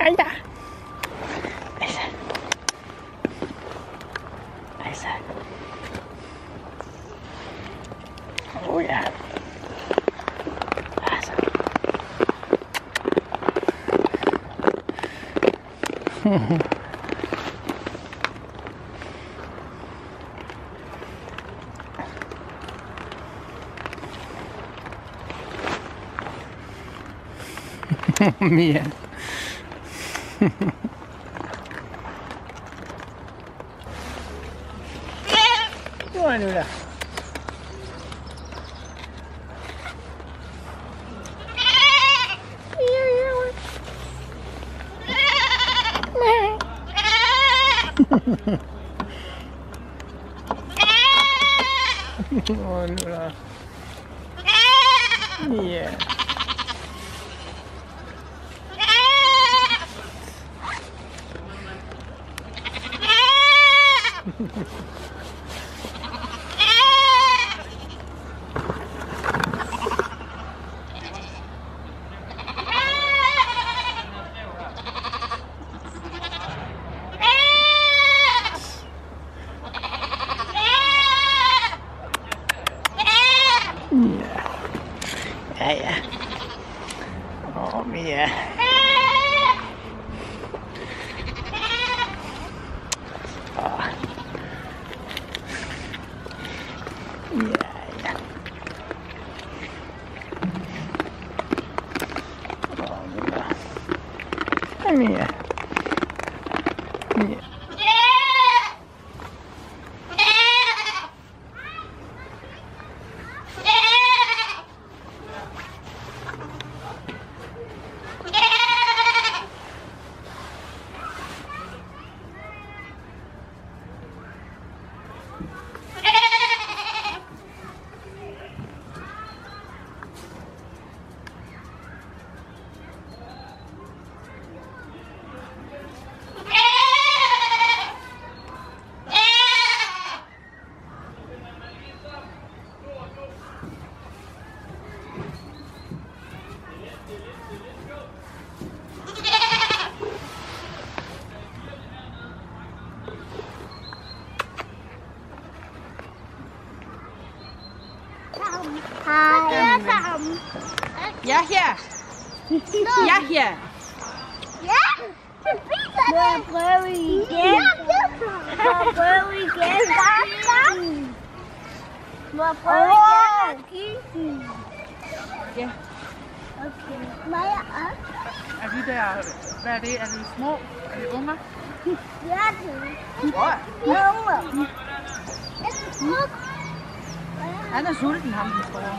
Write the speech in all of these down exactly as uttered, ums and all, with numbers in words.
Ej da. Altså. Altså. Åh oh, ja. Altså. Mia. Hvor er nu der? Hvor er nu der? Ja. Ja, ja. Åh, Mia. Åh. Ja, ja. Åh, Mia. Hej, Mia. Mia. Ja, her. Ja, her. Ja, må jeg prøve igen? Må jeg prøve igen? Må jeg prøve igen? Ja. Okay. Må jeg også? Er de der, hvad er det? Er det små? Er det unger? Ja, det Hvor? unger. Han er sulten, ham den store.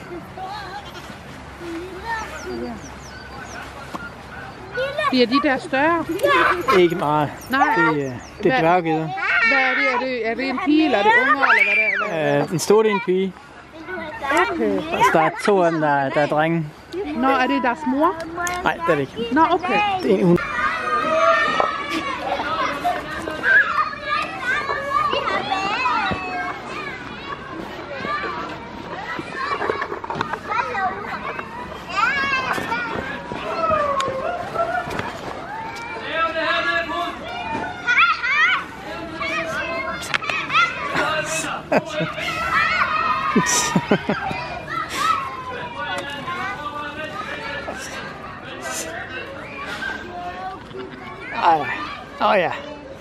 Det er de der større? Ikke meget. Nej. Det, er- det er dværggeder. Hvad er det? Er det, er det en pige, eller er det unger, eller hvad det er? Hvad er det? Øh, den store det er en pige. Okay. Og så der er to af dem, der, der er drenge. Nå, er det deres mor? Nej, det er det ikke. Nå, okay. Det er en, hun. Ej, åh ja.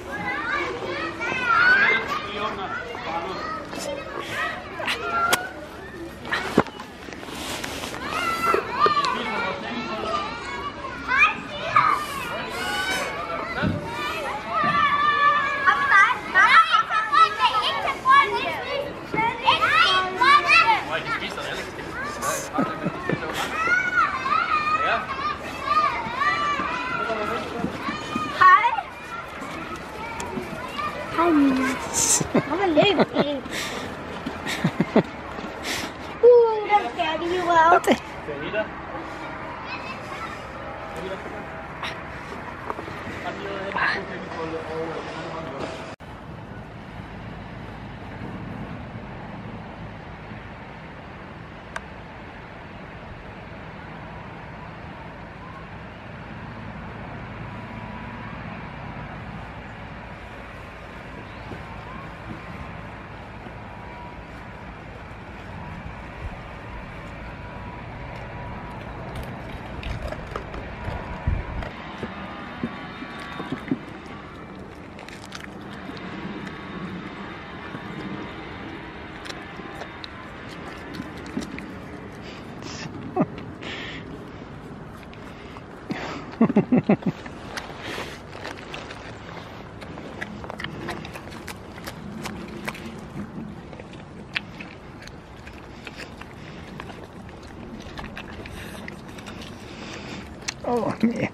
Hej Mia. Kom og løb. Uh, den skal vi jo af. Okay. Oh, yeah.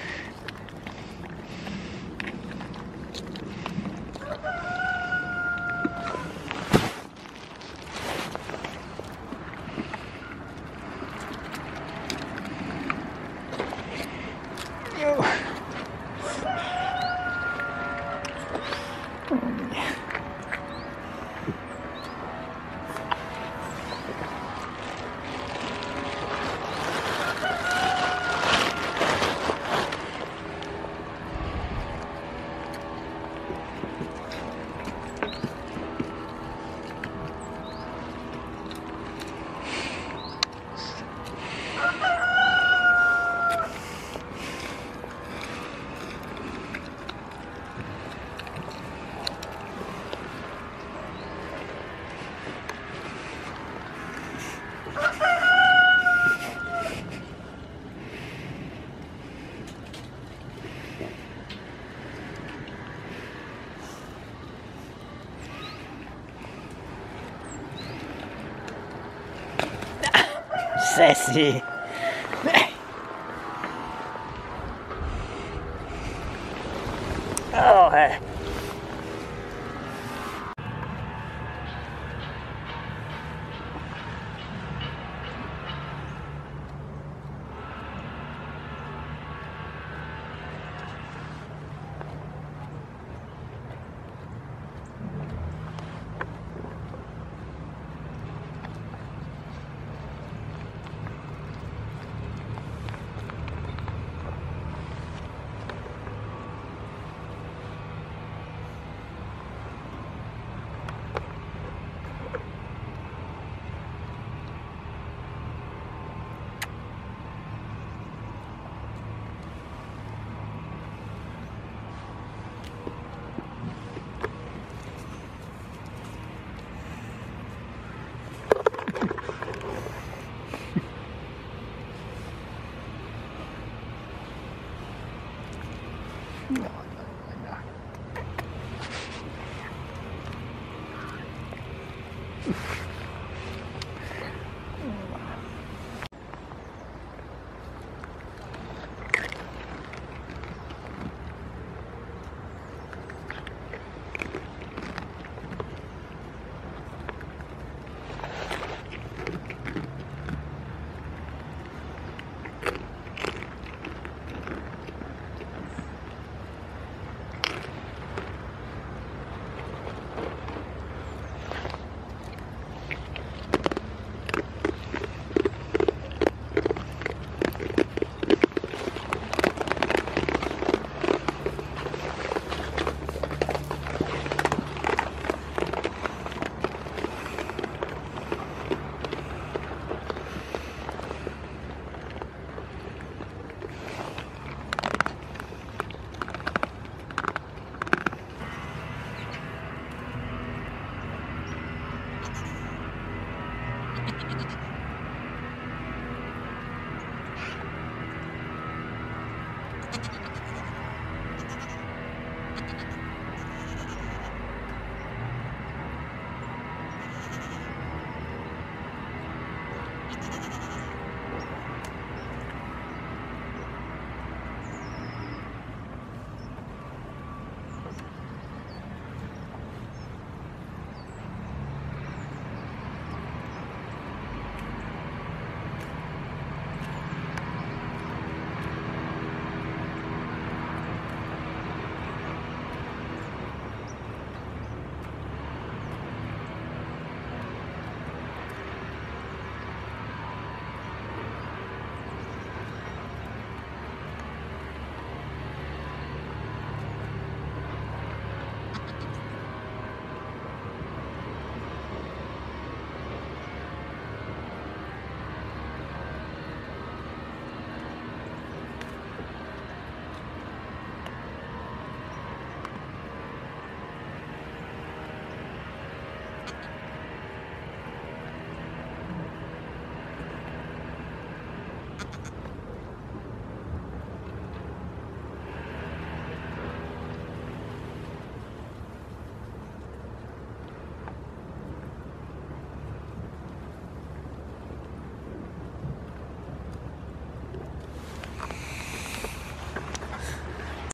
Sassy. Oh, hey. No.